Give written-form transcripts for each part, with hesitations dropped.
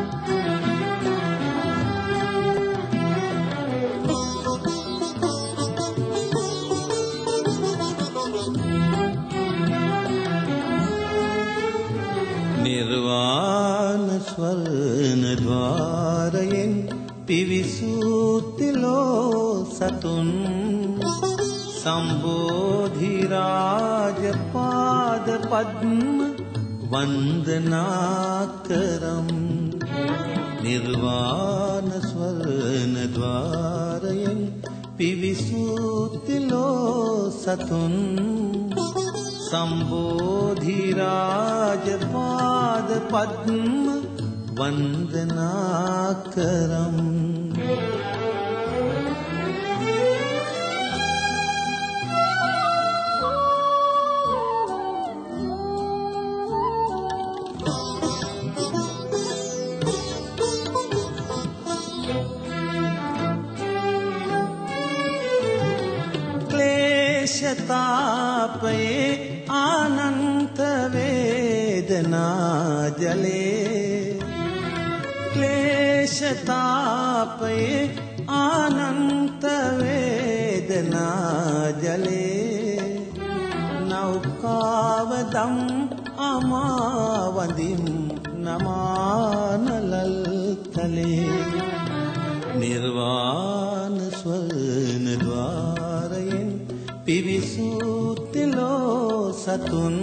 निर्वाण स्वर्ण द्वारයෙන් පිවිසූතිලෝ සතුන් සම්බෝධි රාජ පාද පද්ම වන්දනා කරම් නිර්වාණ ස්වර්ණ ద్వාරයෙන් පිවිසූතිලෝ සතුන් සම්බෝධි රාජ පාද පද්ම වන්දනා කරම් क्लेशतापये आनंत वेदना जले क्लेशतापये आनंत वेदना जले नौकावदं अमावदिं नमानलल तले निर्वाण स्वर्ण द्वारයෙන් පිවිසූතිලෝ සතුන්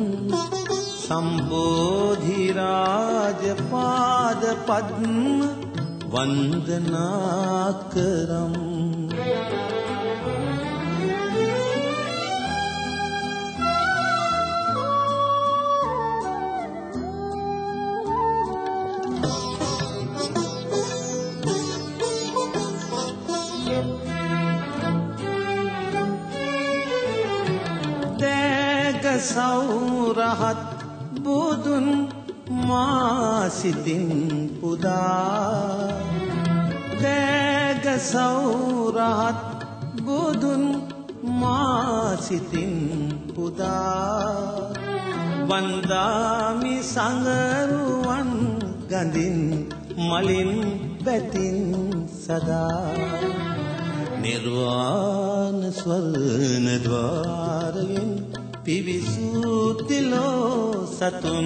සම්බෝධි රාජ පාද පද්ම වන්දනා කරම් සෞරහත් බුදුන් මා සිතින් පුදා දේග සෞරහත් බුදුන් මා සිතින් පුදා වන්දාමි සංගරුවන් ගඳින් මලින් බැතින් සදා නිර්වාණ ස්වර්ණ ద్వාරයෙන් පිවිසූතිලෝ සතුන්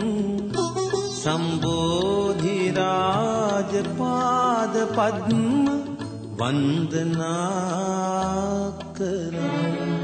සම්බෝධි රාජ පාද පද්ම වන්දනා කරම්